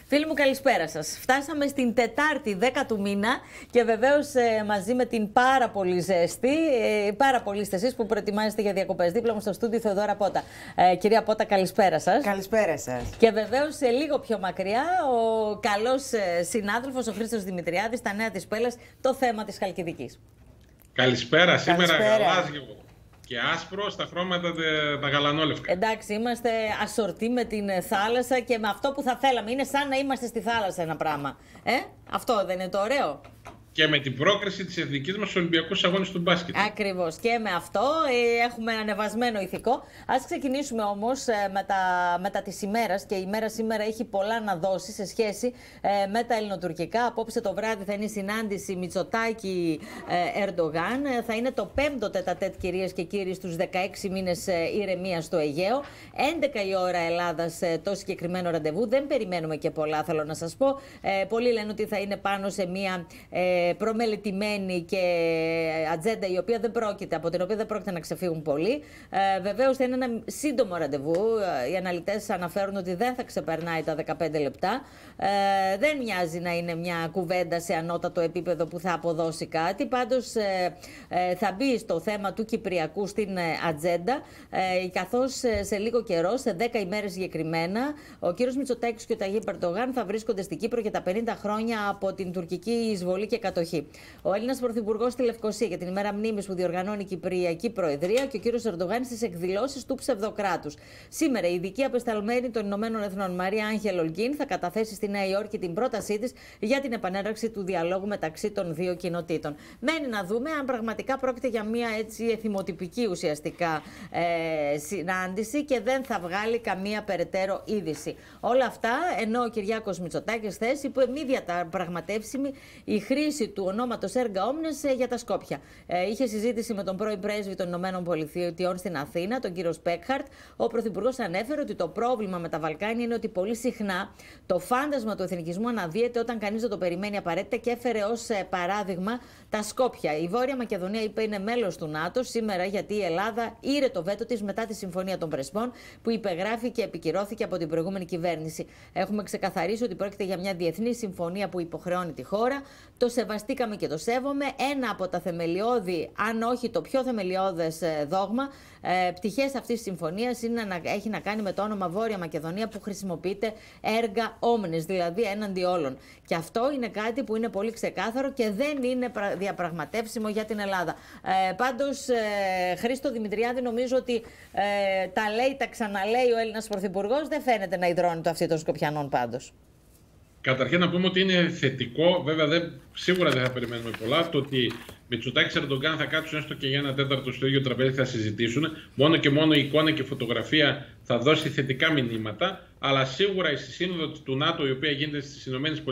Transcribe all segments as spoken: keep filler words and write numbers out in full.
Φίλοι μου, καλησπέρα σας. Φτάσαμε στην Τετάρτη, δέκα του μήνα και βεβαίως ε, μαζί με την πάρα πολύ ζέστη, ε, πάρα πολύ είστε εσείς που προετοιμάζεστε για διακοπές. Δίπλα μου στο στούντιο Θεοδώρα Πότα. Ε, κυρία Πότα, καλησπέρα σας. Καλησπέρα σας. Και βεβαίως σε λίγο πιο μακριά ο καλός ε, συνάδελφος, ο Χρήστος Δημητριάδης, στα νέα της Πέλλας, το θέμα της Χαλκιδικής. Καλησπέρα, σήμερα Καλησπέρα. γαλάζιο και άσπρο στα χρώματα τα γαλανόλευκα. Εντάξει, είμαστε ασορτοί με την θάλασσα και με αυτό που θα θέλαμε. Είναι σαν να είμαστε στη θάλασσα ένα πράγμα. Ε, αυτό δεν είναι το ωραίο? Και με την πρόκριση της εθνικής μας Ολυμπιακούς Αγώνες του μπάσκετ. Ακριβώς. Και με αυτό ε, έχουμε ανεβασμένο ηθικό. Ας ξεκινήσουμε όμως ε, με τα, μετά της ημέρας. Και η ημέρα σήμερα έχει πολλά να δώσει σε σχέση ε, με τα ελληνοτουρκικά. Απόψε το βράδυ θα είναι η συνάντηση Μητσοτάκη-Ερντογάν. Ε, θα είναι το πέμπτο τετατέτ, κυρίες και κύριοι, στους δεκαέξι μήνες ε, ηρεμίας στο Αιγαίο. έντεκα η ώρα Ελλάδας ε, το συγκεκριμένο ραντεβού. Δεν περιμένουμε και πολλά, θέλω να σας πω. Ε, πολλοί λένε ότι θα είναι πάνω σε μια ε, προμελετημένη και ατζέντα η οποία δεν πρόκειται, από την οποία δεν πρόκειται να ξεφύγουν πολλοί. Ε, βεβαίως θα είναι ένα σύντομο ραντεβού. Οι αναλυτές αναφέρουν ότι δεν θα ξεπερνάει τα δεκαπέντε λεπτά. Ε, δεν μοιάζει να είναι μια κουβέντα σε ανώτατο επίπεδο που θα αποδώσει κάτι. Πάντως ε, ε, θα μπει στο θέμα του Κυπριακού στην ε, ατζέντα, ε, καθώς ε, σε λίγο καιρό, σε δέκα ημέρες συγκεκριμένα, ο κύριος Μητσοτάκης και ο Ταγίπ Ερντογάν θα βρίσκονται στην Κύπρο για τα πενήντα χρόνια από την τουρκική εισβολή και κατοχή. Ο Έλληνας Πρωθυπουργός στη Λευκοσία για την ημέρα μνήμης που διοργανώνει η Κυπριακή Προεδρία και ο κύριος Ερντογάν στις εκδηλώσεις του ψευδοκράτους. Σήμερα η ειδική απεσταλμένη των Ηνωμένων Εθνών Μαρία Άγγελ Ολγκίν θα καταθέσει στη Νέα Υόρκη την πρότασή της για την επανέναρξη του διαλόγου μεταξύ των δύο κοινοτήτων. Μένει να δούμε αν πραγματικά πρόκειται για μια έτσι εθιμοτυπική ουσιαστικά ε, συνάντηση και δεν θα βγάλει καμία περαιτέρω είδηση. Όλα αυτά ενώ ο Κυριάκος Μητσοτάκης χθες είπε μη διαπραγματεύσιμη η χρήση του ονόματος Έργα Όμνες για τα Σκόπια. Ε, είχε συζήτηση με τον πρώην πρέσβη των Ηνωμένων Πολιτειών στην Αθήνα, τον κύριο Σπέκχαρτ. Ο πρωθυπουργός ανέφερε ότι το πρόβλημα με τα Βαλκάνια είναι ότι πολύ συχνά το φάντασμα του εθνικισμού αναδύεται όταν κανείς δεν το περιμένει απαραίτητα και έφερε ως παράδειγμα τα Σκόπια. Η Βόρεια Μακεδονία, είπε, είναι μέλος του ΝΑΤΟ σήμερα γιατί η Ελλάδα ήρε το βέτο της μετά τη Συμφωνία των Πρεσπών που υπεγράφει και επικυρώθηκε από την προηγούμενη κυβέρνηση. Έχουμε ξεκαθαρίσει ότι πρόκειται για μια διεθνή συμφωνία που υποχρεώνει τη χώρα. Το σεβαστήκαμε και το σέβομαι. Ένα από τα θεμελιώδη, αν όχι το πιο θεμελιώδες δόγμα, ε, πτυχές αυτής της συμφωνίας είναι να, έχει να κάνει με το όνομα Βόρεια Μακεδονία που χρησιμοποιείται έργα όμνες, δηλαδή έναντι όλων. Και αυτό είναι κάτι που είναι πολύ ξεκάθαρο και δεν είναι διαπραγματεύσιμο για την Ελλάδα. Ε, πάντως, ε, Χρήστο Δημητριάδη, νομίζω ότι ε, τα λέει, τα ξαναλέει ο Έλληνας Πρωθυπουργός, δεν φαίνεται να υδρώνει το αυτή των Σκοπιανών πάντως. Καταρχήν να πούμε ότι είναι θετικό, βέβαια δεν, σίγουρα δεν θα περιμένουμε πολλά, το ότι Μητσοτάκης και Ερντογάν θα κάτσουν έστω και για ένα τέταρτο στο ίδιο τραπέζι, θα συζητήσουν. Μόνο και μόνο η εικόνα και η φωτογραφία θα δώσει θετικά μηνύματα. Αλλά σίγουρα η σύνοδο του ΝΑΤΟ, η οποία γίνεται στις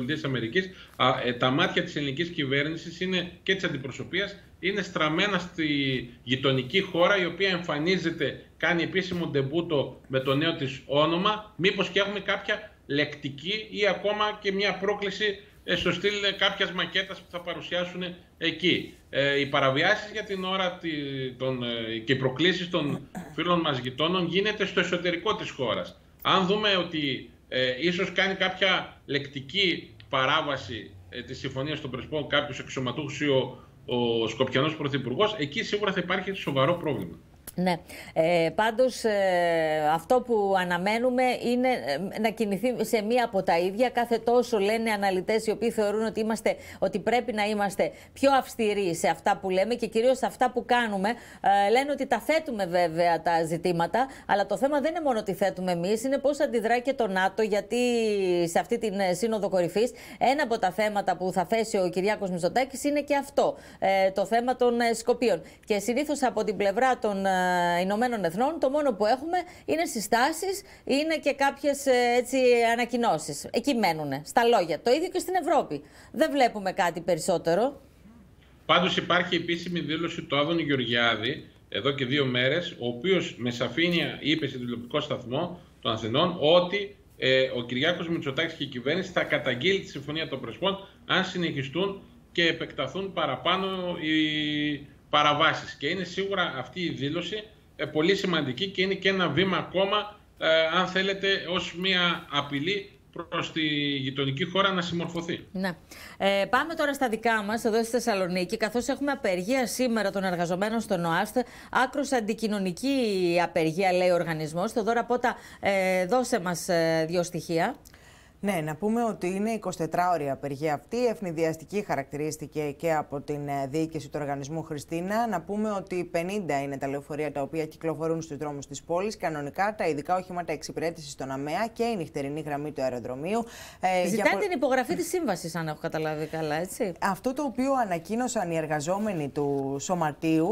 ΗΠΑ, τα μάτια της ελληνικής κυβέρνησης είναι, και της αντιπροσωπείας είναι στραμμένα στη γειτονική χώρα, η οποία εμφανίζεται, κάνει επίσημο ντεμπούτο με το νέο της όνομα. Μήπως και έχουμε κάποια λεκτική ή ακόμα και μια πρόκληση στο στυλ κάποιας μακέτας που θα παρουσιάσουν εκεί. Ε, οι παραβιάσεις για την ώρα των, και οι προκλήσεις των φίλων μας γειτόνων γίνεται στο εσωτερικό της χώρας. Αν δούμε ότι ε, ίσως κάνει κάποια λεκτική παράβαση ε, της Συμφωνίας των Πρεσπών κάποιος αξιωματούχος ή ο, ο Σκοπιανός Πρωθυπουργός, εκεί σίγουρα θα υπάρχει σοβαρό πρόβλημα. Ναι. Ε, πάντως ε, αυτό που αναμένουμε είναι ε, να κινηθεί σε μία από τα ίδια. Κάθε τόσο λένε αναλυτές οι οποίοι θεωρούν ότι, είμαστε, ότι πρέπει να είμαστε πιο αυστηροί σε αυτά που λέμε και κυρίως σε αυτά που κάνουμε. Ε, λένε ότι τα θέτουμε βέβαια τα ζητήματα, αλλά το θέμα δεν είναι μόνο ότι θέτουμε εμείς, είναι πώς αντιδρά και το ΝΑΤΟ, γιατί σε αυτή την Σύνοδο Κορυφής ένα από τα θέματα που θα θέσει ο Κυριάκος Μητσοτάκης είναι και αυτό, ε, το θέμα των Σκοπίων. Και συνήθως από την πλευρά των Ηνωμένων Εθνών το μόνο που έχουμε είναι συστάσεις, είναι και κάποιες έτσι ανακοινώσεις. Εκεί μένουν, στα λόγια. Το ίδιο και στην Ευρώπη. Δεν βλέπουμε κάτι περισσότερο. Πάντως υπάρχει επίσημη δήλωση του Άδωνη Γεωργιάδη εδώ και δύο μέρες, ο οποίος με σαφήνεια είπε σε τηλεοπτικό σταθμό των Αθηνών ότι ε, ο Κυριάκος Μητσοτάκης και η κυβέρνηση θα καταγγείλει τη Συμφωνία των Πρεσπών αν συνεχιστούν και επεκταθούν παραπάνω οι παραβάσεις. Και είναι σίγουρα αυτή η δήλωση ε, πολύ σημαντική και είναι και ένα βήμα ακόμα, ε, αν θέλετε, ως μια απειλή προς τη γειτονική χώρα να συμμορφωθεί. Ναι. Ε, πάμε τώρα στα δικά μας, εδώ στη Θεσσαλονίκη, καθώς έχουμε απεργία σήμερα των εργαζομένων στον ΟΑΣΤ, άκρως αντικοινωνική απεργία, λέει ο οργανισμός. Θοδώρα Πότα, ε, δώσε μας ε, δύο στοιχεία. Ναι, να πούμε ότι είναι εικοσιτετράωρη απεργία αυτή. Ευνηδιαστική χαρακτηρίστηκε και από την διοίκηση του οργανισμού Χριστίνα. Να πούμε ότι πενήντα είναι τα λεωφορεία τα οποία κυκλοφορούν στους δρόμους της πόλης. Κανονικά τα ειδικά οχήματα εξυπηρέτησης στον ΑΜΕΑ και η νυχτερινή γραμμή του αεροδρομίου. Ζητάει για... την υπογραφή της σύμβασης, αν έχω καταλάβει καλά, έτσι. Αυτό το οποίο ανακοίνωσαν οι εργαζόμενοι του Σωματείου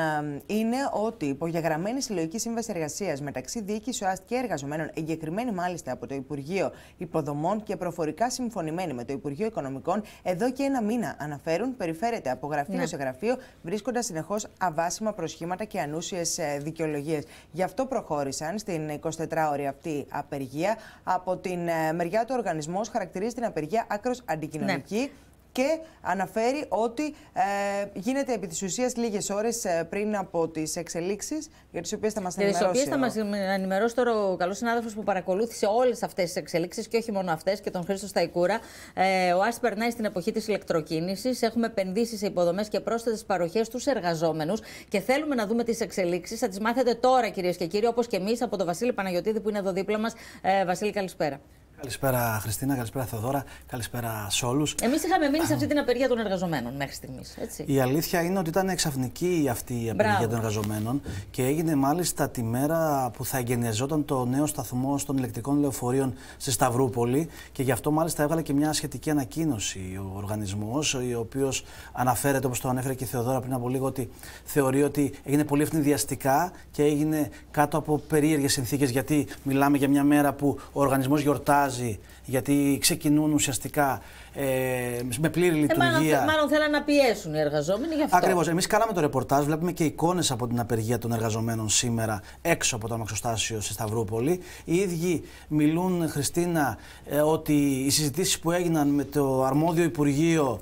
ε, είναι ότι η υπογεγραμμένη συλλογική σύμβαση εργασίας μεταξύ διοίκηση ΟΑΣΤ και εργαζομένων, εγκεκριμένη μάλιστα από το Υπουργείο Υποδομών και προφορικά συμφωνημένοι με το Υπουργείο Οικονομικών, εδώ και ένα μήνα αναφέρουν, περιφέρεται από γραφείο ναι. σε γραφείο, βρίσκοντας συνεχώς αβάσιμα προσχήματα και ανούσιες δικαιολογίες. Γι' αυτό προχώρησαν στην εικοσιτετράωρη αυτή απεργία. Από την μεριά του οργανισμού χαρακτηρίζει την απεργία άκρως αντικοινωνική. Ναι. Και αναφέρει ότι ε, γίνεται επί της ουσίας λίγες ώρες ε, πριν από τις εξελίξεις, για τις οποίες θα μας ενημερώσει. Για τις οποίες θα μας ενημερώσει τώρα ο καλός συνάδελφος που παρακολούθησε όλες αυτές τις εξελίξεις και όχι μόνο αυτές, και τον Χρήστο Σταϊκούρα. Ε, ο ΟΑΣΤ περνάει στην εποχή της ηλεκτροκίνησης. Έχουμε επενδύσει σε υποδομές και πρόσθετες παροχές στους εργαζόμενους και θέλουμε να δούμε τις εξελίξεις. Θα τις μάθετε τώρα, κυρίες και κύριοι, όπως και εμείς, από τον Βασίλη Παναγιωτίδη που είναι εδώ δίπλα μας. Ε, Βασίλη, καλησπέρα. Καλησπέρα Χριστίνα, καλησπέρα Θεοδώρα, καλησπέρα σε όλους. Εμείς είχαμε μείνει σε αυτή την απεργία των εργαζομένων μέχρι στιγμής, έτσι. Η αλήθεια είναι ότι ήταν ξαφνική αυτή η απεργία Μπράβο. των εργαζομένων και έγινε μάλιστα τη μέρα που θα εγκαινιαζόταν το νέο σταθμό των ηλεκτρικών λεωφορείων στη Σταυρούπολη, και γι' αυτό μάλιστα έβγαλε και μια σχετική ανακοίνωση ο οργανισμός, ο οποίος αναφέρεται, όπως το ανέφερε και η Θεοδώρα πριν από λίγο, ότι θεωρεί ότι έγινε πολύ ευνηδιαστικά και έγινε κάτω από περίεργες συνθήκες, γιατί μιλάμε για μια μέρα που ο οργανισμός γιορτάζει, γιατί ξεκινούν ουσιαστικά ε, με πλήρη λειτουργία. Ε, μάλλον, μάλλον θέλουν να πιέσουν οι εργαζόμενοι γι' αυτό. Ακριβώς. Εμείς κάναμε το ρεπορτάζ, βλέπουμε και εικόνες από την απεργία των εργαζομένων σήμερα έξω από το αμαξοστάσιο στη Σταυρούπολη. Οι ίδιοι μιλούν, Χριστίνα, ε, ότι οι συζητήσεις που έγιναν με το αρμόδιο Υπουργείο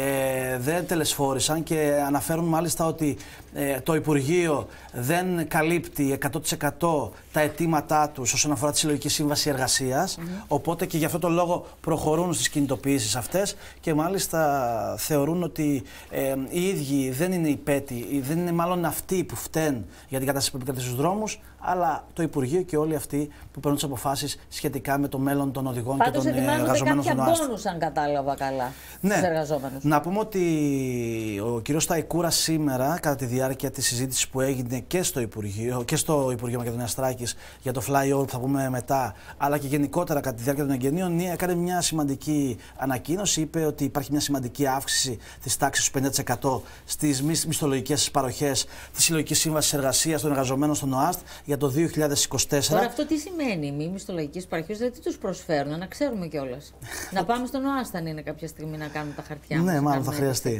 Ε, δεν τελεσφόρησαν, και αναφέρουν μάλιστα ότι ε, το Υπουργείο δεν καλύπτει εκατό τοις εκατό τα αιτήματά τους όσον αφορά τη συλλογική σύμβαση εργασίας. Mm-hmm. Οπότε και γι' αυτό το λόγο προχωρούν στις κινητοποιήσεις αυτές, και μάλιστα θεωρούν ότι ε, οι ίδιοι δεν είναι υπέτοι, δεν είναι μάλλον αυτοί που φταίνουν για την κατάσταση που επικρατεί στους δρόμους, αλλά το Υπουργείο και όλοι αυτοί που παίρνουν τις αποφάσεις σχετικά με το μέλλον των οδηγών Πάντως και των εργαζομένων στον ΟΑΣΤ. Κάποια μπόνους, αν κατάλαβα καλά, ναι. στους εργαζόμενους. Να πούμε ότι ο κύριος Σταϊκούρας σήμερα, κατά τη διάρκεια της συζήτησης που έγινε και στο Υπουργείο, και στο Υπουργείο Μακεδονίας Θράκης για το flyover που θα πούμε μετά, αλλά και γενικότερα κατά τη διάρκεια των εγγενείων, έκανε μια σημαντική ανακοίνωση. Είπε ότι υπάρχει μια σημαντική αύξηση της τάξης του πενήντα τοις εκατό στις μισθολογικές παροχές της συλλογικής σύμβασης εργασίας των εργαζομένων στον ΟΑΣΤ για το δύο χιλιάδες είκοσι τέσσερα. Τώρα αυτό τι σημαίνει, μη μισθολογικές παροχές, δηλαδή τι τους προσφέρουν, να ξέρουμε κιόλας. Να πάμε στον ΟΑΣΤ αν είναι κάποια στιγμή να κάνουμε τα χαρτιά μας. Ναι, μάλλον θα χρειαστεί.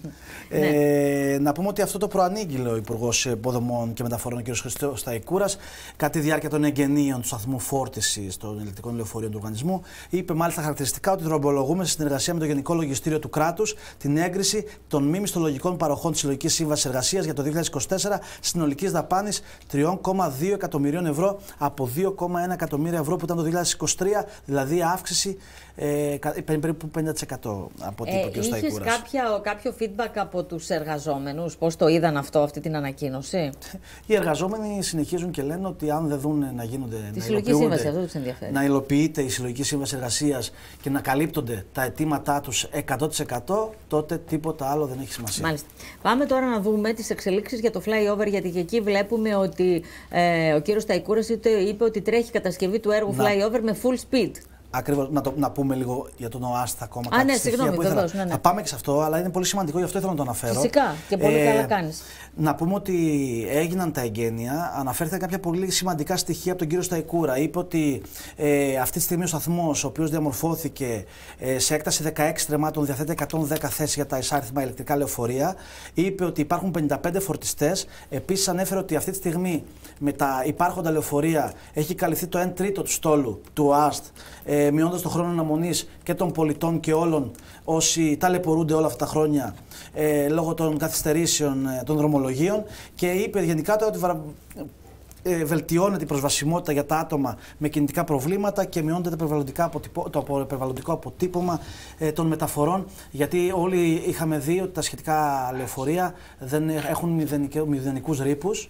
ε, να πούμε ότι αυτό το προανήγγειλε ο Υπουργός Υποδομών και Μεταφορών, ο κ. Χρήστος Σταϊκούρας, κατά τη διάρκεια των εγγενείων του σταθμού φόρτισης των ηλεκτρικών λεωφορείων του οργανισμού. Είπε μάλιστα χαρακτηριστικά ότι δρομολογούμε σε συνεργασία με το Γενικό Λογιστήριο του Κράτους την έγκριση των μη μισθολογικών παροχών της συλλογικής σύμβασης εργασίας για το δύο χιλιάδες είκοσι τέσσερα συνολικής δαπάνης τρία κόμμα δύο εκατομμυρίων ευρώ από δύο κόμμα ένα εκατομμύρια ευρώ που ήταν το δύο χιλιάδες είκοσι τρία, δηλαδή αύξηση ε, περίπου πενήντα τοις εκατό από ό,τι είπε ο κ. Σταϊκούρας. Είχες κάποια, κάποιο feedback από τους εργαζόμενους, πώς το είδαν αυτό, αυτή την ανακοίνωση? Οι εργαζόμενοι συνεχίζουν και λένε ότι αν δεν δουν να γίνονται. Τη συλλογική σύμβαση, αυτό τους ενδιαφέρει. Να υλοποιείται η συλλογική σύμβαση εργασίας και να καλύπτονται τα αιτήματά τους εκατό τοις εκατό, τότε τίποτα άλλο δεν έχει σημασία. Μάλιστα. Πάμε τώρα να δούμε τις εξελίξεις για το flyover, γιατί και εκεί βλέπουμε ότι ε, ο κύριος Σταϊκούρας είπε ότι τρέχει κατασκευή του έργου να. flyover με full speed. Ακριβώς, να, να πούμε λίγο για τον ΟΑΣΤ ακόμα. Α, ναι, συγγνώμη, βεβαίως. Ναι, ναι. Θα πάμε και σε αυτό, αλλά είναι πολύ σημαντικό, γι' αυτό ήθελα να το αναφέρω. Φυσικά, και πολύ ε, καλά κάνεις. Να πούμε ότι έγιναν τα εγγένεια, αναφέρθηκαν κάποια πολύ σημαντικά στοιχεία από τον κύριο Σταϊκούρα. Είπε ότι ε, αυτή τη στιγμή ο σταθμός, ο οποίος διαμορφώθηκε ε, σε έκταση δεκαέξι τρεμάτων, διαθέτει εκατόν δέκα θέσεις για τα εισάριθμα ηλεκτρικά λεωφορεία. Είπε ότι υπάρχουν πενήντα πέντε φορτιστές. Επίσης, ανέφερε ότι αυτή τη στιγμή με τα υπάρχοντα λεωφορεία έχει καλυφθεί το ένα τρίτο του στόλου του ΟΑΣΤ, ε, μειώνοντας τον χρόνο αναμονής και των πολιτών και όλων όσοι ταλαιπωρούνται όλα αυτά τα χρόνια ε, λόγω των καθυστερήσεων ε, των δρομολογίων. Και είπε γενικά ότι ε, βελτιώνεται η προσβασιμότητα για τα άτομα με κινητικά προβλήματα και μειώνεται το περιβαλλοντικά αποτυπώ, το περιβαλλοντικό αποτύπωμα ε, των μεταφορών. Γιατί όλοι είχαμε δει ότι τα σχετικά λεωφορεία δεν έχουν μηδενικούς ρήπους.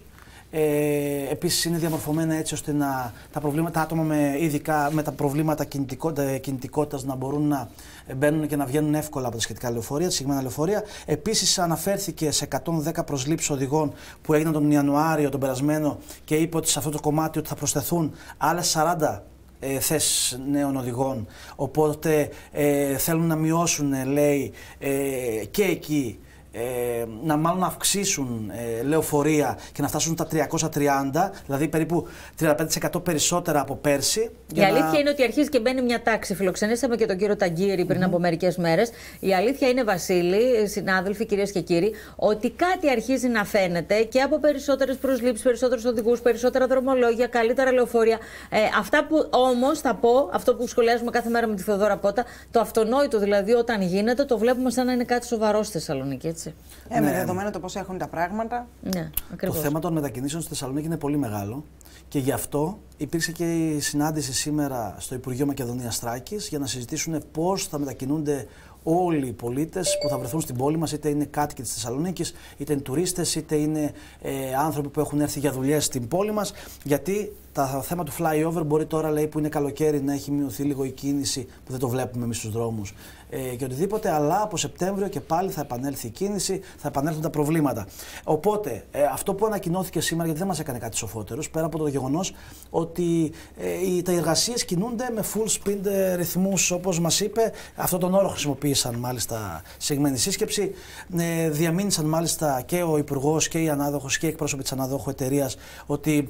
Ε, επίσης είναι διαμορφωμένα έτσι ώστε να, τα, προβλήματα, τα άτομα με, ειδικά με τα προβλήματα κινητικότητα, κινητικότητας να μπορούν να μπαίνουν και να βγαίνουν εύκολα από τα σχετικά λεωφορεία, τα συγκεκριμένα λεωφορεία. Επίσης αναφέρθηκε σε εκατόν δέκα προσλήψεις οδηγών που έγιναν τον Ιανουάριο τον περασμένο και είπε ότι σε αυτό το κομμάτι ότι θα προσθεθούν άλλες σαράντα ε, θέσεις νέων οδηγών. Οπότε ε, θέλουν να μειώσουν, ε, λέει, ε, και εκεί Ε, να μάλλον να αυξήσουν ε, λεωφορεία και να φτάσουν τα τριακόσια τριάντα, δηλαδή περίπου τριάντα πέντε τοις εκατό περισσότερα από πέρσι. Η αλήθεια να... είναι ότι αρχίζει και μπαίνει μια τάξη. Φιλοξενήσαμε και τον κύριο Ταγκύρη πριν mm-hmm. από μερικές μέρες. Η αλήθεια είναι, Βασίλη, συνάδελφοι, κυρίες και κύριοι, ότι κάτι αρχίζει να φαίνεται και από περισσότερες προσλήψεις, περισσότερους οδηγούς, περισσότερα δρομολόγια, καλύτερα λεωφορεία. Ε, αυτά που όμως θα πω, αυτό που σχολιάζουμε κάθε μέρα με τη Θεοδώρα Πότα, το αυτονόητο δηλαδή όταν γίνεται, το βλέπουμε σαν να είναι κάτι σοβαρό στη Θεσσαλονίκη, έτσι. Ε, ναι. Με δεδομένο το πώς έχουν τα πράγματα. Ναι, το θέμα των μετακινήσεων στη Θεσσαλονίκη είναι πολύ μεγάλο και γι' αυτό υπήρξε και η συνάντηση σήμερα στο Υπουργείο Μακεδονίας Θράκης για να συζητήσουν πώς θα μετακινούνται όλοι οι πολίτες που θα βρεθούν στην πόλη μας, είτε είναι κάτοικοι της Θεσσαλονίκης, είτε είναι τουρίστες, είτε είναι ε, άνθρωποι που έχουν έρθει για δουλειές στην πόλη μας. Γιατί το θέμα του flyover μπορεί τώρα, λέει, που είναι καλοκαίρι, να έχει μειωθεί λίγο η κίνηση, που δεν το βλέπουμε εμείς στους δρόμους ε, και οτιδήποτε, αλλά από Σεπτέμβριο και πάλι θα επανέλθει η κίνηση, θα επανέλθουν τα προβλήματα. Οπότε, ε, αυτό που ανακοινώθηκε σήμερα, γιατί δεν μας έκανε κάτι σοφότερος, πέρα από το γεγονός ότι ε, οι, τα εργασίες κινούνται με full speed ε, ρυθμούς, όπως μας είπε, αυτόν τον όρο χρησιμοποίησαν μάλιστα σε συγκεκριμένη σύσκεψη. Ε, διαμήνυσαν μάλιστα και ο Υπουργός και η ανάδοχος και οι εκπρόσωποι της ανάδοχου εταιρείας ότι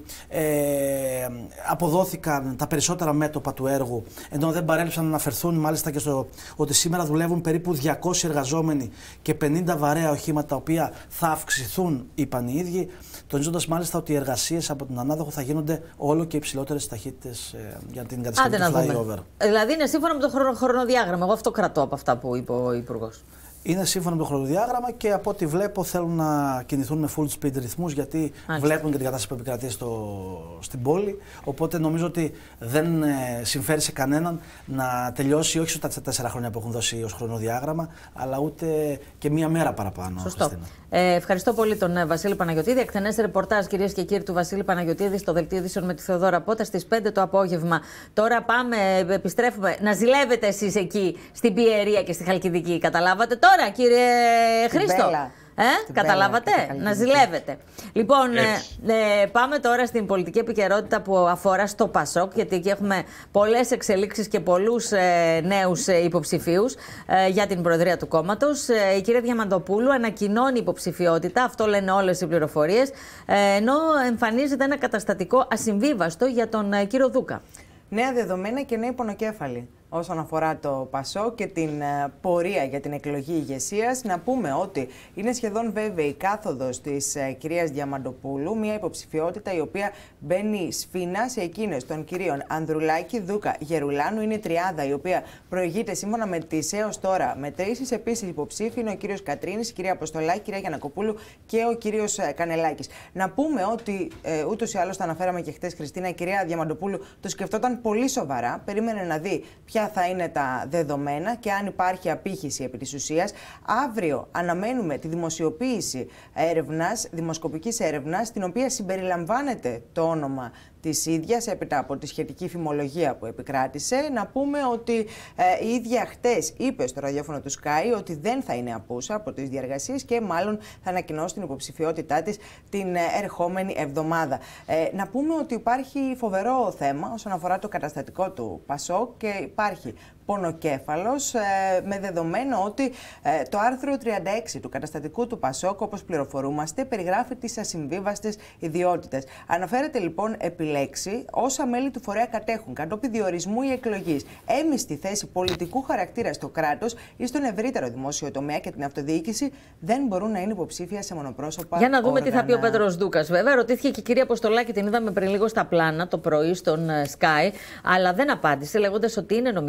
ε, αποδόθηκαν τα περισσότερα μέτωπα του έργου, ενώ δεν παρέλειψαν να αναφερθούν μάλιστα και στο ότι σήμερα δουλεύουν περίπου διακόσιοι εργαζόμενοι και πενήντα βαρέα οχήματα, τα οποία θα αυξηθούν, είπαν οι ίδιοι, τονίζοντας μάλιστα ότι οι εργασίες από την ανάδοχο θα γίνονται όλο και υψηλότερες ταχύτητες ε, για την κατασκευή του flyover. Δηλαδή είναι σύμφωνα με το χρονοδιάγραμμα. Εγώ αυτό κρατώ από αυτά που είπε ο Υπουργός. Είναι σύμφωνα με το χρονοδιάγραμμα και από ό,τι βλέπω θέλουν να κινηθούν με full speed ρυθμούς, γιατί Άλιστα. βλέπουν και την κατάσταση που επικρατεί στο, στην πόλη. Οπότε νομίζω ότι δεν ε, συμφέρει σε κανέναν να τελειώσει όχι στα τέσσερα χρόνια που έχουν δώσει ως χρονοδιάγραμμα, αλλά ούτε και μία μέρα παραπάνω. Σωστό. Ε, ευχαριστώ πολύ τον ε, Βασίλη Παναγιωτίδη. Εκτενές ρεπορτάζ, κυρίες και κύριοι, του Βασίλη Παναγιωτίδη στο Δελτίο Ειδήσεων με τη Θεοδώρα Πότα στις πέντε το απόγευμα. Τώρα πάμε, επιστρέφουμε. Να ζηλεύετε εσείς εκεί στην Πιερία και στη Χαλκιδική. Καταλάβατε τώρα? Τώρα, κύριε Χρήστο, ε, καταλάβατε, Μπέλα, να ζηλεύετε. Λοιπόν, ε, ε, πάμε τώρα στην πολιτική επικαιρότητα που αφορά στο Πασόκ, γιατί εκεί έχουμε πολλές εξελίξεις και πολλούς ε, νέους ε, υποψηφίους ε, για την προεδρία του κόμματος. Ε, η κυρία Διαμαντοπούλου ανακοινώνει υποψηφιότητα, αυτό λένε όλες οι πληροφορίες, ε, ενώ εμφανίζεται ένα καταστατικό ασυμβίβαστο για τον ε, κύριο Δούκα. Νέα δεδομένα και νέοι πονοκέφαλοι όσον αφορά το Πασόκ και την uh, πορεία για την εκλογή ηγεσίας. Να πούμε ότι είναι σχεδόν βέβαιη η κάθοδος της uh, κυρίας Διαμαντοπούλου, μια υποψηφιότητα η οποία μπαίνει σφήνα σε εκείνες των κυρίων Ανδρουλάκη, Δούκα, Γερουλάνου. Είναι η τριάδα η οποία προηγείται σύμφωνα με τις έως τώρα μετρήσεις. Επίσης υποψήφοι είναι ο κύριος Κατρίνης, η κυρία Αποστολάκη, η κυρία Γιαννακοπούλου και ο κύριος uh, Κανελάκης. Να πούμε ότι uh, ούτως ή άλλως το αναφέραμε και χτες, Χριστίνα, η κυρία Διαμαντοπούλου το σκεφτόταν πολύ σοβαρά, περίμενε να δει ποια θα είναι τα δεδομένα και αν υπάρχει απήχηση επί της ουσίας. Αύριο αναμένουμε τη δημοσιοποίηση έρευνας, δημοσκοπικής έρευνας, στην οποία συμπεριλαμβάνεται το όνομα της ίδιας έπειτα από τη σχετική φημολογία που επικράτησε. Να πούμε ότι ε, η ίδια χτες είπε στο ραδιόφωνο του Sky ότι δεν θα είναι απούσα από τις διαργασίες και μάλλον θα ανακοινώσει την υποψηφιότητά της την ε, ερχόμενη εβδομάδα. Ε, να πούμε ότι υπάρχει φοβερό θέμα όσον αφορά το καταστατικό του Πασόκ και υπάρχει πονοκέφαλος, ε, με δεδομένο ότι ε, το άρθρο τριάντα έξι του καταστατικού του Πασόκ, όπως πληροφορούμαστε, περιγράφει τις ασυμβίβαστες ιδιότητες. Αναφέρεται λοιπόν επιλέξει όσα μέλη του φορέα κατέχουν κατόπιν διορισμού ή εκλογής έμιστη θέση πολιτικού χαρακτήρα στο κράτος ή στον ευρύτερο δημόσιο τομέα και την αυτοδιοίκηση, δεν μπορούν να είναι υποψήφια σε μονοπρόσωπα. Για να δούμε όργανα. Τι θα πει ο Πέτρος Δούκας. Βέβαια, ρωτήθηκε και η κυρία Αποστολάκη, την είδαμε πριν λίγο στα πλάνα το πρωί στον Sky, αλλά δεν απάντησε, λέγοντας ότι είναι νομικός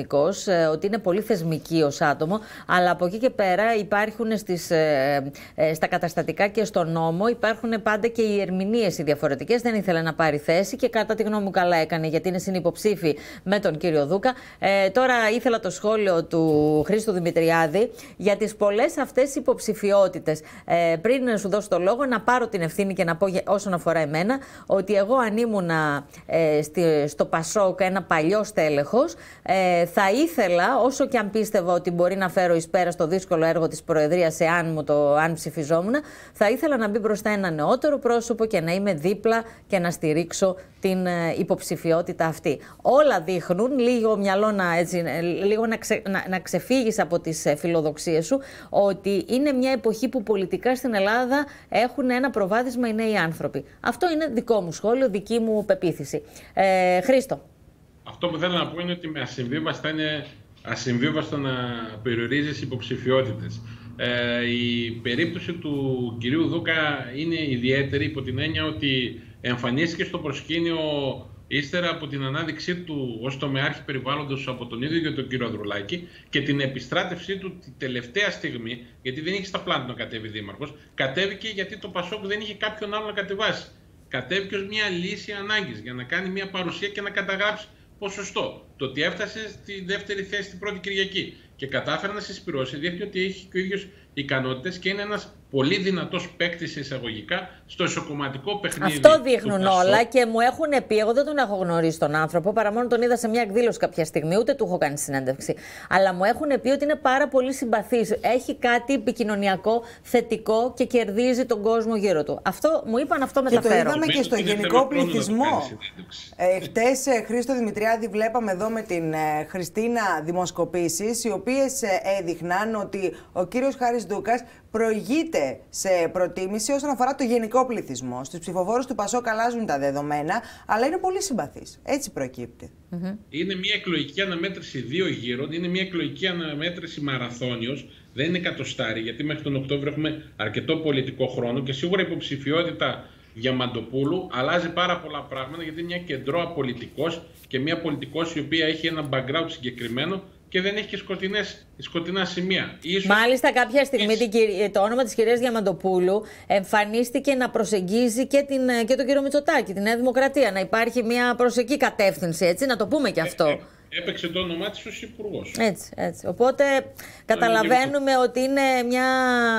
ε, ότι είναι πολύ θεσμική ως άτομο, αλλά από εκεί και πέρα υπάρχουν στις, ε, ε, στα καταστατικά και στο νόμο υπάρχουν πάντα και οι ερμηνείες οι διαφορετικές. Δεν ήθελε να πάρει θέση και κατά τη γνώμη μου καλά έκανε, γιατί είναι συνυποψήφοι με τον κύριο Δούκα. Ε, τώρα ήθελα το σχόλιο του Χρήστου Δημητριάδη για τις πολλές αυτές υποψηφιότητες. Ε, πριν σου δώσω το λόγο, να πάρω την ευθύνη και να πω όσον αφορά εμένα, ότι εγώ αν ήμουνα ε, στη, στο Πασόκ ένα παλιό στέλεχος, ε, θα ήθελα, όσο και αν πίστευα ότι μπορεί να φέρω εις πέρα στο δύσκολο έργο της Προεδρίας, εάν, μου το, αν ψηφιζόμουν, θα ήθελα να μπει μπροστά ένα νεότερο πρόσωπο και να είμαι δίπλα και να στηρίξω την ε, υποψηφιότητα αυτή. Όλα δείχνουν, λίγο μυαλό να, έτσι, λίγο να, ξε, να, να ξεφύγεις από τις ε, φιλοδοξίες σου, ότι είναι μια εποχή που πολιτικά στην Ελλάδα έχουν ένα προβάδισμα οι νέοι άνθρωποι. Αυτό είναι δικό μου σχόλιο, δική μου πεποίθηση. Ε, Χρήστο. Αυτό που θέλω να πω είναι ότι με ασυμβίβαστα είναι ασυμβίβαστο να περιορίζεις υποψηφιότητες. Ε, η περίπτωση του κυρίου Δούκα είναι ιδιαίτερη υπό την έννοια ότι εμφανίστηκε στο προσκήνιο ύστερα από την ανάδειξή του ως τομεάρχη περιβάλλοντος από τον ίδιο και τον κύριο Ανδρουλάκη και την επιστράτευσή του τη τελευταία στιγμή, γιατί δεν είχε στα πλάνα να κατέβει δήμαρχος, κατέβηκε γιατί το Πασόκ δεν είχε κάποιον άλλο να κατεβάσει. Κατέβηκε ως μια λύση ανάγκης για να κάνει μια παρουσία και να καταγράψει ποσοστό. Το ότι έφτασε στη δεύτερη θέση την πρώτη Κυριακή και κατάφερε να συσπυρώσει, δείχνει ότι έχει και ο ίδιος ικανότητες και είναι ένας πολύ δυνατός παίκτης εισαγωγικά στο ισοκομματικό παιχνίδι. Αυτό δείχνουν όλα και μου έχουν πει, εγώ δεν τον έχω γνωρίσει τον άνθρωπο, παρά μόνο τον είδα σε μια εκδήλωση κάποια στιγμή, ούτε του έχω κάνει συνέντευξη. Αλλά μου έχουν πει ότι είναι πάρα πολύ συμπαθής. Έχει κάτι επικοινωνιακό, θετικό και κερδίζει τον κόσμο γύρω του. Αυτό μου είπαν, αυτό μεταφέρω. Και το είδαμε και στο γενικό πληθυσμό. Ε, χτες, ε, Χρήστο Δημητριάδη, βλέπαμε εδώ με την ε, Χριστίνα δημοσκοπήσεις, οι οποίες ε, έδειχναν ότι ο κύριος Χάρης Δούκας προηγείται σε προτίμηση όσον αφορά το γενικό πληθυσμό. Στους ψηφοφόρους του Πασόκ αλλάζουν τα δεδομένα, αλλά είναι πολύ συμπαθής. Έτσι προκύπτει. Mm-hmm. Είναι μια εκλογική αναμέτρηση δύο γύρων, είναι μια εκλογική αναμέτρηση μαραθώνιος, δεν είναι εκατοστάρι, γιατί μέχρι τον Οκτώβριο έχουμε αρκετό πολιτικό χρόνο και σίγουρα η υποψηφιότητα Διαμαντοπούλου αλλάζει πάρα πολλά πράγματα, γιατί είναι μια κεντρώα πολιτικός και μια πολιτικός η οποία έχει ένα background συγκεκριμένο και δεν έχει και σκοτεινές, σκοτεινά σημεία. Ίσως... Μάλιστα, κάποια στιγμή έτσι... το όνομα της κυρίας Διαμαντοπούλου εμφανίστηκε να προσεγγίζει και, την, και τον κύριο Μητσοτάκη, τη Νέα Δημοκρατία. Να υπάρχει μια προς εκεί κατεύθυνση, έτσι, να το πούμε και αυτό. Ε, ε, έπαιξε το όνομά της ως υπουργός. Έτσι, έτσι. Οπότε καταλαβαίνουμε ε, ότι είναι μια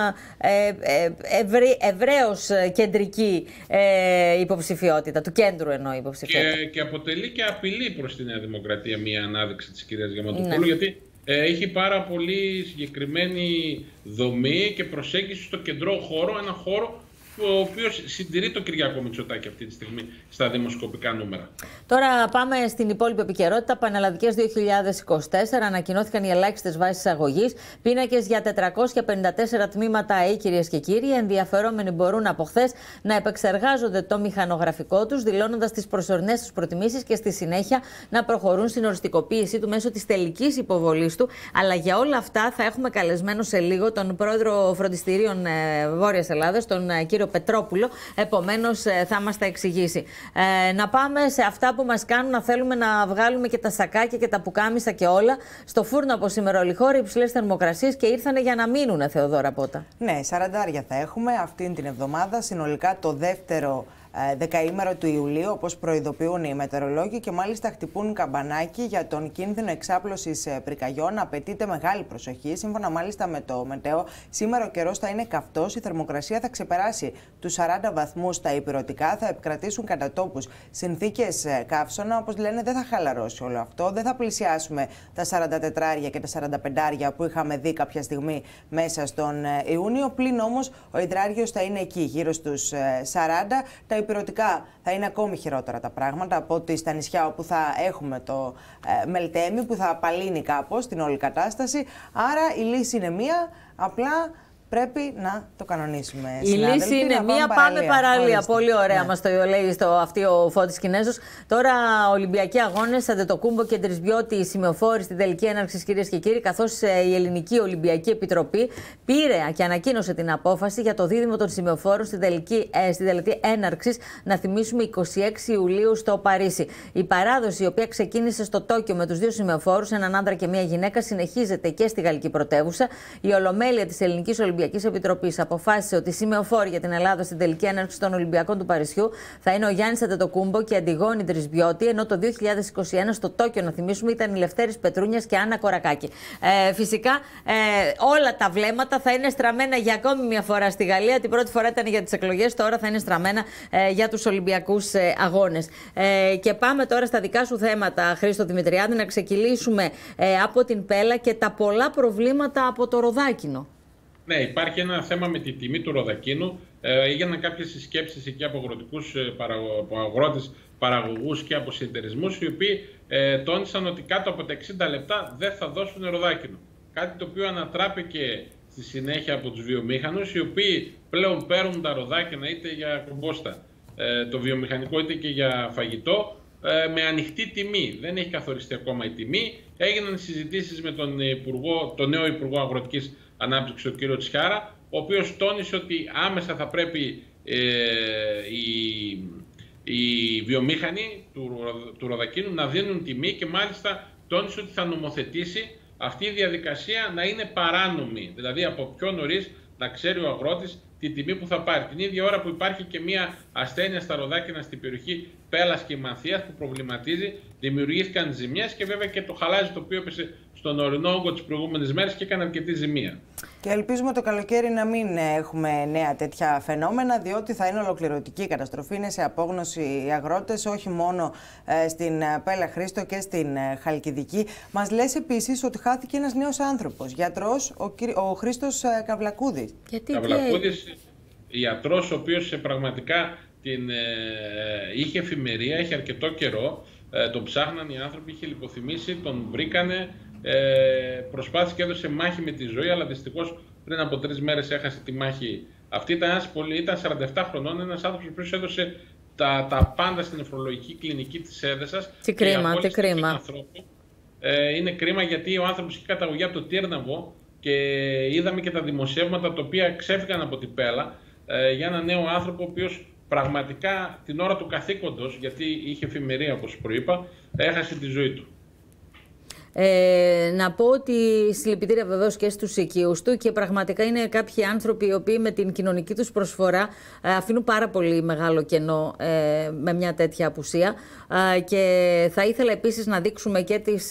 ε, ε, ευρύ, ευρέως κεντρική ε, υποψηφιότητα, του κέντρου εννοώ υποψηφιότητα. Και, και αποτελεί και απειλή προς τη Νέα Δημοκρατία μια ανάδειξη της κυρίας Διαμαντοπούλου, ναι. γιατί ε, έχει πάρα πολύ συγκεκριμένη δομή και προσέγγιση στο κεντρό χώρο, ένα χώρο ο οποίος συντηρεί το Κυριάκο Μητσοτάκη αυτή τη στιγμή στα δημοσκοπικά νούμερα. Τώρα πάμε στην υπόλοιπη επικαιρότητα. Πανελλαδικές δύο χιλιάδες είκοσι τέσσερα ανακοινώθηκαν οι ελάχιστες βάσεις αγωγής. Πίνακες για τετρακόσια πενήντα τέσσερα τμήματα ΑΕ, κυρίες και κύριοι. Ενδιαφερόμενοι μπορούν από χθες να επεξεργάζονται το μηχανογραφικό τους, δηλώνοντας τις προσωρινές τους προτιμήσεις και στη συνέχεια να προχωρούν στην οριστικοποίησή του μέσω της τελικής υποβολής του. Αλλά για όλα αυτά θα έχουμε καλεσμένο σε λίγο τον πρόεδρο φροντιστηρίων ε, Βόρειας Ελλάδας, τον ε, κύριο Πετρόπουλο, επομένως θα μας τα εξηγήσει. Ε, να πάμε σε αυτά που μας κάνουν να θέλουμε να βγάλουμε και τα σακάκια και τα πουκάμισα και όλα στο φούρνο από σήμερα όλη χώρα, υψηλές θερμοκρασίες και ήρθανε για να μείνουνε, Θεοδόρα Πότα. Ναι, σαραντάρια θα έχουμε αυτήν την εβδομάδα, συνολικά το δεύτερο δεκαήμερο του Ιουλίου, όπως προειδοποιούν οι μετεωρολόγοι, και μάλιστα χτυπούν καμπανάκι για τον κίνδυνο εξάπλωσης πυρκαγιών. Απαιτείται μεγάλη προσοχή. Σύμφωνα μάλιστα με το Μετέο, σήμερα ο καιρός θα είναι καυτός, η θερμοκρασία θα ξεπεράσει τους σαράντα βαθμούς στα ηπειρωτικά, θα επικρατήσουν κατά τόπους συνθήκες καύσωνα. Όπως λένε, δεν θα χαλαρώσει όλο αυτό, δεν θα πλησιάσουμε τα σαράντα τετράρια και τα σαράντα πεντάρια που είχαμε δει κάποια στιγμή μέσα στον Ιούνιο. Πλην όμως ο υδράριος θα είναι εκεί, γύρω στους σαράντα. Τα ηπειρωτικά θα είναι ακόμη χειρότερα τα πράγματα από ότι στα νησιά όπου θα έχουμε το ε, μελτέμι που θα απαλύνει κάπως την όλη κατάσταση. Άρα η λύση είναι μία, απλά πρέπει να το κανονίσουμε. Η λύση είναι μία, πάμε παραλία. παραλία. Πολύ ωραία, ναι. Μας το λέει στο αυτή ο Φώτης Κινέζος. Τώρα, Ολυμπιακοί αγώνες, Αντετοκούμπο και Τρισμπιώτη σημειοφόροι στην τελική έναρξη, κυρίες και κύριοι, καθώς η Ελληνική Ολυμπιακή Επιτροπή πήρε και ανακοίνωσε την απόφαση για το δίδυμο των σημειοφόρων στην τελική, ε, στην τελική έναρξη, να θυμίσουμε, εικοστή έκτη Ιουλίου στο Παρίσι. Η παράδοση, η οποία ξεκίνησε στο Τόκιο με τους δύο σημειοφόρους, έναν άντρα και μία γυναίκα, συνεχίζεται και στη γαλλική πρωτεύουσα. Η Ολομέλεια της Ελληνικής Ολυμπιακής Επιτροπής αποφάσισε ότι σημειοφόροι για την Ελλάδα στην τελική έναρξη των Ολυμπιακών του Παρισιού θα είναι ο Γιάννης Αντετοκούμπο και η Αντιγόνη Τρισμπιώτη, ενώ το δύο χιλιάδες είκοσι ένα στο Τόκιο, να θυμίσουμε, ήταν η Λευτέρης Πετρούνιας και Άννα Κορακάκη. Ε, φυσικά, ε, όλα τα βλέμματα θα είναι στραμμένα για ακόμη μια φορά στη Γαλλία. Την πρώτη φορά ήταν για τις εκλογές, τώρα θα είναι στραμμένα ε, για τους Ολυμπιακούς ε, αγώνες. Ε, και πάμε τώρα στα δικά σου θέματα, Χρήστο Δημητριάδη, να ξεκινήσουμε ε, από την Πέλα και τα πολλά προβλήματα από το ροδάκινο. Ναι, υπάρχει ένα θέμα με τη τιμή του ροδακίνου. Ε, έγιναν κάποιες συσκέψεις εκεί από αγροτικούς από αγρότες, παραγωγούς και από συνεταιρισμούς, οι οποίοι ε, τόνισαν ότι κάτω από τα εξήντα λεπτά δεν θα δώσουν ροδάκινο. Κάτι το οποίο ανατράπηκε στη συνέχεια από τους βιομήχανους, οι οποίοι πλέον παίρνουν τα ροδάκινα είτε για κομπόστα, ε, το βιομηχανικό, είτε και για φαγητό, ε, με ανοιχτή τιμή. Δεν έχει καθοριστεί ακόμα η τιμή. Έγιναν συζητήσεις με τον, υπουργό, τον νέο Υπουργό Αγροτικής Ανάπτυξης, τον κύριο Τσιάρα, ο οποίος τόνισε ότι άμεσα θα πρέπει ε, οι, οι βιομήχανοι του, του ροδακίνου να δίνουν τιμή, και μάλιστα τόνισε ότι θα νομοθετήσει αυτή η διαδικασία να είναι παράνομη. Δηλαδή από πιο νωρίς να ξέρει ο αγρότης τη τιμή που θα πάρει. Την ίδια ώρα που υπάρχει και μια ασθένεια στα ροδάκινα στην περιοχή Πέλας και Μανθίας που προβληματίζει, δημιουργήθηκαν ζημιές, και βέβαια και το χαλάζι το οποίο έπεσε στον ορεινό όγκο τις προηγούμενες μέρες και έκανε αρκετή ζημία. Και ελπίζουμε το καλοκαίρι να μην έχουμε νέα τέτοια φαινόμενα, διότι θα είναι ολοκληρωτική η καταστροφή. Είναι σε απόγνωση οι αγρότες, όχι μόνο ε, στην Πέλα, Χρήστο, και στην ε, Χαλκιδική. Μας λες επίσης ότι χάθηκε ένας νέος άνθρωπος, γιατρός, ο, ο Χρήστος ε, Καυλακούδης. Γιατί, Καυλακούδης, ιατρός, ο οποίος ε, πραγματικά την, ε, είχε εφημερία, είχε αρκετό καιρό. Ε, τον ψάχναν οι άνθρωποι, είχε λιποθυμήσει, τον βρήκανε. Ε, προσπάθησε και έδωσε μάχη με τη ζωή, αλλά δυστυχώς πριν από τρεις μέρες έχασε τη μάχη αυτή. Ήταν, ένας πολύ, ήταν σαράντα επτά χρονών, ένας άνθρωπος που έδωσε τα, τα πάντα στην νεφρολογική κλινική της Έδεσας. Τι κρίμα, τι κρίμα. Ε, είναι κρίμα, γιατί ο άνθρωπος είχε καταγωγή από το Τύρναβο και είδαμε και τα δημοσιεύματα τα οποία ξέφυγαν από την Πέλα ε, για έναν νέο άνθρωπο, ο οποίος πραγματικά την ώρα του καθήκοντος, γιατί είχε εφημερία όπως προείπα, έχασε τη ζωή του. Ε, να πω ότι συλληπιτήρια βεβαίως και στους οικείους του, και πραγματικά είναι κάποιοι άνθρωποι οι οποίοι με την κοινωνική τους προσφορά ε, αφήνουν πάρα πολύ μεγάλο κενό ε, με μια τέτοια απουσία, ε, και θα ήθελα επίσης να δείξουμε και τις,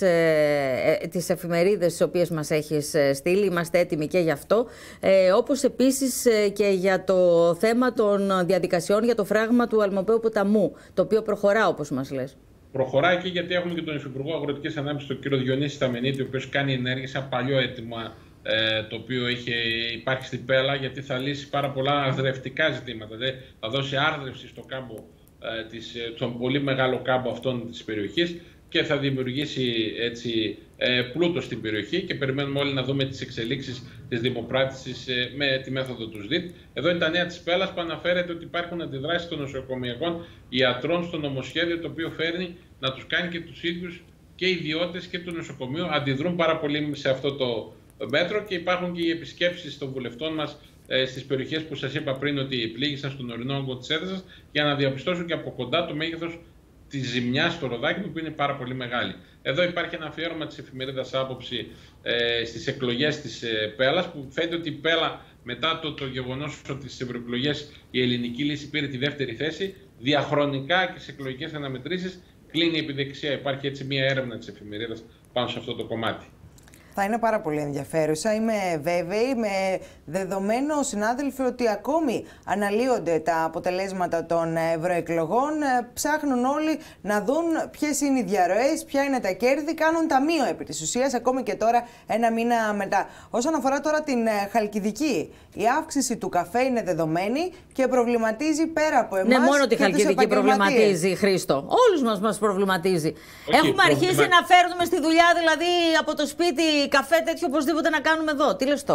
ε, ε, τις εφημερίδες τις οποίες μας έχεις στείλει, είμαστε έτοιμοι και γι' αυτό, ε, όπως επίσης ε, και για το θέμα των διαδικασιών για το φράγμα του Αλμοπαίου ποταμού, το οποίο προχωρά όπως μας λες. Προχωράει εκεί, γιατί έχουμε και τον Υφυπουργό Αγροτικής Ανάπτυξης, τον κύριο Διονύση Σταμενίτη, ο οποίος κάνει ενέργειες, ένα παλιό αίτημα ε, το οποίο είχε, υπάρχει στην Πέλα, γιατί θα λύσει πάρα πολλά αρδρευτικά ζητήματα. Δηλαδή θα δώσει άρδρευση στο κάμπο, ε, της, στον πολύ μεγάλο κάμπο αυτών της περιοχής, και θα δημιουργήσει έτσι ε, πλούτο στην περιοχή, και περιμένουμε όλοι να δούμε τις εξελίξεις της δημοπράτησης ε, με τη μέθοδο του ΣΔΙΤ. Εδώ είναι τα νέα της Πέλας, που αναφέρεται ότι υπάρχουν αντιδράσεις των νοσοκομειακών ιατρών στο νομοσχέδιο, το οποίο φέρνει να τους κάνει και τους ίδιους και οι ιδιώτες και του νοσοκομείου αντιδρούν πάρα πολύ σε αυτό το μέτρο, και υπάρχουν και οι επισκέψεις των βουλευτών μας ε, στις περιοχές που σας είπα πριν ότι πλήγησαν στον ορεινό όγκο της Έδεσας, για να διαπιστώσουν και από κοντά το μέγεθος τη ζημιά στο ροδάκινο, που είναι πάρα πολύ μεγάλη. Εδώ υπάρχει ένα αφιέρωμα της εφημερίδας Άποψη ε, στις εκλογές της ε, Πέλας, που φαίνεται ότι η Πέλα, μετά το, το γεγονός ότι στις ευρωεκλογές η Ελληνική Λύση πήρε τη δεύτερη θέση, διαχρονικά και σε εκλογικές αναμετρήσεις κλείνει επί δεξιά. Υπάρχει έτσι μια έρευνα της εφημερίδας πάνω σε αυτό το κομμάτι. Θα είναι πάρα πολύ ενδιαφέρουσα. Είμαι βέβαιη, με δεδομένο, συνάδελφοι, ότι ακόμη αναλύονται τα αποτελέσματα των ευρωεκλογών. Ψάχνουν όλοι να δουν ποιες είναι οι διαρροές, ποια είναι τα κέρδη. Κάνουν ταμείο επί της ουσίας, ακόμη και τώρα, ένα μήνα μετά. Όσον αφορά τώρα την Χαλκιδική, η αύξηση του καφέ είναι δεδομένη και προβληματίζει πέρα από εμάς. Ναι, μόνο τη Χαλκιδική προβληματίζει, Χρήστο. Όλους μας μας προβληματίζει. Okay, Έχουμε αρχίσει προβλημα... να φέρνουμε στη δουλειά, δηλαδή από το σπίτι, καφέ τέτοιο οπωσδήποτε να κάνουμε εδώ. Τι λες τώρα?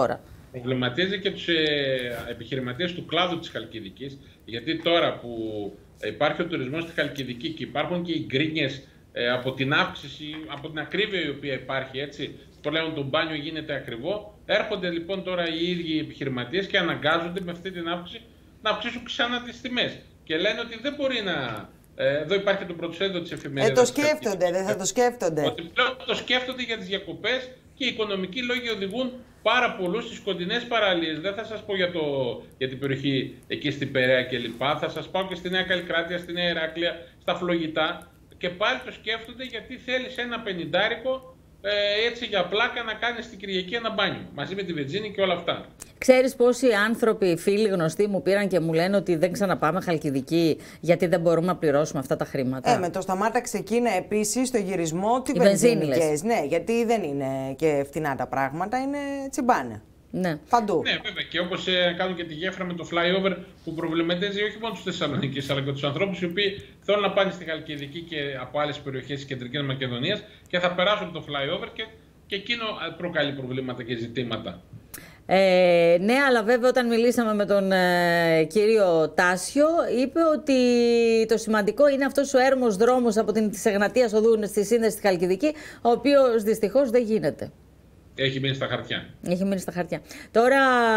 προβληματίζει και τους ε, επιχειρηματίες του κλάδου της Χαλκιδικής, γιατί τώρα που υπάρχει ο τουρισμός στη Χαλκιδική και υπάρχουν και οι γκρίνιες ε, από την αύξηση, από την ακρίβεια η οποία υπάρχει, έτσι, πλέον το μπάνιο γίνεται ακριβό, έρχονται λοιπόν τώρα οι ίδιοι επιχειρηματίες και αναγκάζονται με αυτή την αύξηση να αυξήσουν ξανά τις τιμές. Και λένε ότι δεν μπορεί να... Ε, εδώ υπάρχει το πρωτοσέλιδο της εφημερίδας. Ε, το σκέφτονται, δεν θα το σκέφτονται. Ότι πλέον το σκέφτονται για τις διακοπές και οι οικονομικοί λόγοι οδηγούν πάρα πολλούς στις κοντινές παραλίες. Δεν θα σας πω για, το, για την περιοχή εκεί στην Περαία κλπ. Θα σας πάω και στη Νέα Καλλικράτεια, στη Νέα Ηράκλεια, στα Φλογητά. Και πάλι το σκέφτονται γιατί θέλεις ένα πενηντάρικο ε, έτσι για πλάκα να κάνεις στην Κυριακή ένα μπάνιο. Μαζί με τη βενζίνη και όλα αυτά. Ξέρεις πόσοι άνθρωποι, φίλοι γνωστοί μου πήραν και μου λένε ότι δεν ξαναπάμε Χαλκιδική γιατί δεν μπορούμε να πληρώσουμε αυτά τα χρήματα. Ε, με το σταμάταξε εκείνα επίσης το γυρισμό τη βενζίνικες. Ναι, γιατί δεν είναι και φτηνά τα πράγματα, είναι τσιμπάνε. Ναι. Παντού. Ναι, βέβαια. Και όπως ε, κάνουν και τη γέφυρα με το flyover που προβληματίζει όχι μόνο τους Θεσσαλονίκης αλλά και τους ανθρώπους οι οποίοι θέλουν να πάνε στη Χαλκιδική και από άλλες περιοχές της Κεντρικής Μακεδονίας και θα περάσουν το flyover και, και εκείνο προκαλεί προβλήματα και ζητήματα. Ε, ναι, αλλά βέβαια όταν μιλήσαμε με τον ε, κύριο Τάσιο, είπε ότι το σημαντικό είναι αυτός ο έρμος δρόμος από την της Εγνατίας οδού στη σύνδεση στη Χαλκιδική, ο οποίος δυστυχώς δεν γίνεται. Έχει μείνει στα χαρτιά. Έχει μείνει στα χαρτιά. Τώρα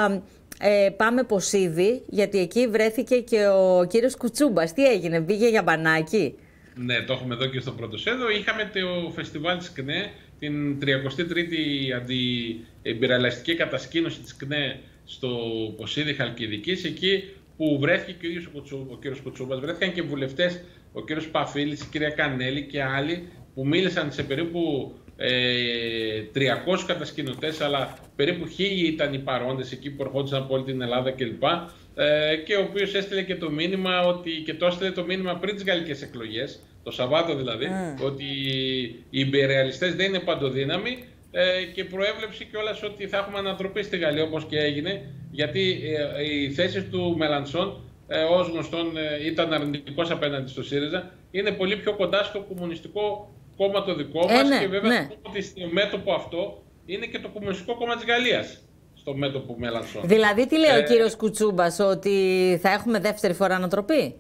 ε, πάμε Ποσίδη, γιατί εκεί βρέθηκε και ο κύριος Κουτσούμπας. Τι έγινε, πήγε για μπανάκι? Ναι, το έχουμε εδώ και στο πρωτοσέλιδο. Είχαμε το φεστιβάλ της ΚΝΕ, την τριακοστή τρίτη αντιεμπειραλιστική κατασκήνωση της ΚΝΕ στο Ποσίδη Χαλκιδικής, εκεί που βρέθηκε και ο ίδιος ο κύριος Κουτσούμπας, βρέθηκαν και βουλευτές, ο κύριος Παφίλης, η κυρία Κανέλη και άλλοι, που μίλησαν σε περίπου ε, τριακόσιους κατασκηνωτές, αλλά περίπου χίλιοι ήταν οι παρόντες εκεί που ερχόντουσαν από όλη την Ελλάδα κλπ. Ε, και ο οποίος έστειλε και το μήνυμα ότι, και το έστειλε το μήνυμα πριν τις γαλλικές εκλογές, το Σαββάτο δηλαδή, mm. ότι οι ιμπεριαλιστές δεν είναι παντοδύναμοι ε, και προέβλεψε κιόλας ότι θα έχουμε ανατροπή στη Γαλλία όπως και έγινε, γιατί ε, οι θέσεις του Μελανσόν ε, ως γνωστόν ε, ήταν αρνητικός απέναντι στο ΣΥΡΙΖΑ, είναι πολύ πιο κοντά στο κομμουνιστικό κόμμα το δικό μας ε, ναι, και βέβαια ναι. ότι στο μέτωπο αυτό είναι και το Κομμουνιστικό Κόμμα της Γαλλίας. Στο μέτωπο Μελανσόν. Δηλαδή, τι λέει ε, ο κύριος Κουτσούμπας, ότι θα έχουμε δεύτερη φορά ανατροπή?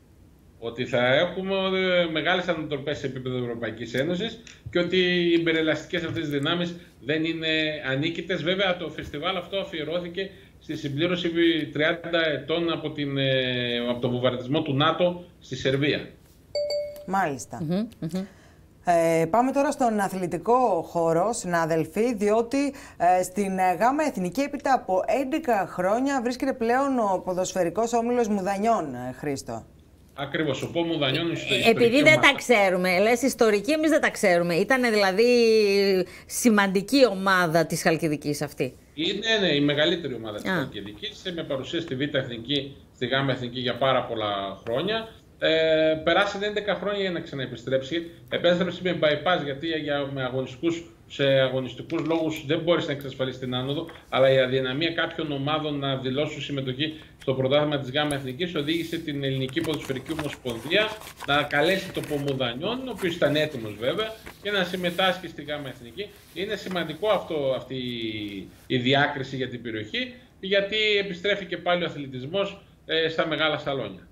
Ότι θα έχουμε μεγάλες ανατροπές σε επίπεδο Ευρωπαϊκής Ένωσης και ότι οι υπερελαστικές αυτές δυνάμεις δεν είναι ανίκητες. Βέβαια, το φεστιβάλ αυτό αφιερώθηκε στη συμπλήρωση τριάντα ετών από, την, από τον βομβαρδισμό του ΝΑΤΟ στη Σερβία. Μάλιστα. Mm-hmm, mm-hmm. Ε, πάμε τώρα στον αθλητικό χώρο, συνάδελφοι, διότι ε, στην ΓΑΜΑ Εθνική έπειτα από έντεκα χρόνια βρίσκεται πλέον ο ποδοσφαιρικός όμιλος Μουδανιών, ε, Χρήστο. Ακριβώς, ο ΠΟ Μουδανιών είναι στο ιστορική Επειδή δεν ομάδα. τα ξέρουμε, λες ιστορική, εμείς δεν τα ξέρουμε. Ήταν δηλαδή σημαντική ομάδα της Χαλκιδικής αυτή. Είναι ναι, η μεγαλύτερη ομάδα της Χαλκιδικής, με παρουσία στη Β' Εθνική, στη ΓΑΜΑ Εθνική για πάρα πολλά χρόνια. Ε, περάσανε έντεκα χρόνια για να ξαναεπιστρέψει. Επέστρεψε με bypass γιατί για, με αγωνιστικούς, σε αγωνιστικούς λόγους δεν μπόρεσε να εξασφαλίσει την άνοδο, αλλά η αδυναμία κάποιων ομάδων να δηλώσουν συμμετοχή στο πρωτάθλημα της ΓΑΜΑ Εθνικής οδήγησε την Ελληνική Ποδοσφαιρική Ομοσπονδία να καλέσει το ΠΟ Μουδανιών, ο οποίος ήταν έτοιμος βέβαια, και να συμμετάσχει στη ΓΑΜΑ Εθνική. Είναι σημαντικό αυτό, αυτή η διάκριση για την περιοχή, γιατί επιστρέφει και πάλι ο αθλητισμός ε, στα μεγάλα σαλόνια.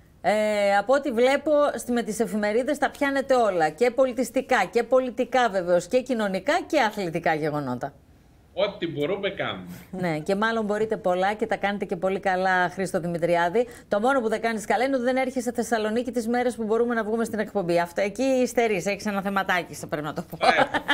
Ε, από ό,τι βλέπω με τις εφημερίδες τα πιάνετε όλα, και πολιτιστικά και πολιτικά βεβαίως και κοινωνικά και αθλητικά γεγονότα. Ό,τι μπορούμε κάνουμε. Ναι, και μάλλον μπορείτε πολλά και τα κάνετε και πολύ καλά, Χρήστο Δημητριάδη. Το μόνο που δεν κάνεις καλά είναι ότι δεν έρχεσαι Θεσσαλονίκη τις μέρες που μπορούμε να βγούμε στην εκπομπή. Αυτό εκεί υστερείς, έχεις ένα θεματάκι, σε πρέπει να το πω.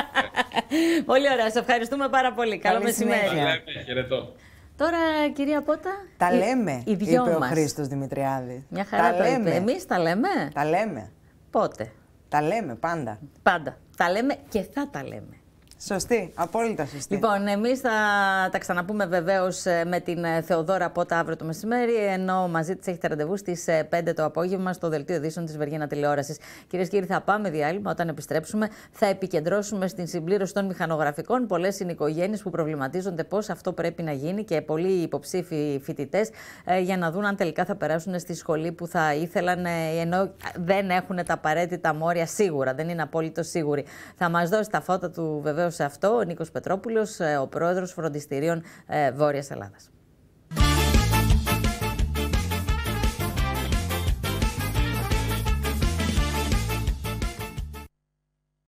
Πολύ ωραία, σε ευχαριστούμε πάρα πολύ. Καλό μεσημέρι. Χαιρετώ. Τώρα, κυρία Πότα, τα λέμε, οι δυο είπε μας. ο Χρήστος Δημητριάδη. Μια χαρά τα το λέμε. είπε. Εμείς τα λέμε. Τα λέμε. Πότε? Τα λέμε πάντα. Πάντα. Τα λέμε και θα τα λέμε. Σωστή, απόλυτα σωστή. Λοιπόν, εμείς θα τα ξαναπούμε βεβαίως με την Θεοδόρα Πότα αύριο το μεσημέρι, ενώ μαζί της έχετε ραντεβού στις πέντε το απόγευμα στο δελτίο ειδήσεων της Βεργίνα Τηλεόρασης. Κυρίες και κύριοι, θα πάμε διάλειμμα. Όταν επιστρέψουμε, θα επικεντρώσουμε στην συμπλήρωση των μηχανογραφικών. Πολλές είναι οι οικογένειες που προβληματίζονται πώς αυτό πρέπει να γίνει και πολλοί υποψήφοι φοιτητές ε, για να δουν αν τελικά θα περάσουν στη σχολή που θα ήθελαν, ε, ενώ δεν έχουν τα απαραίτητα μόρια σίγουρα, δεν είναι απόλυτο σίγουροι. Θα μας δώσει τα φώτα του βεβαίως σε αυτό ο Νίκος Πετρόπουλος, ο πρόεδρος φροντιστηρίων Βόρειας Ελλάδας.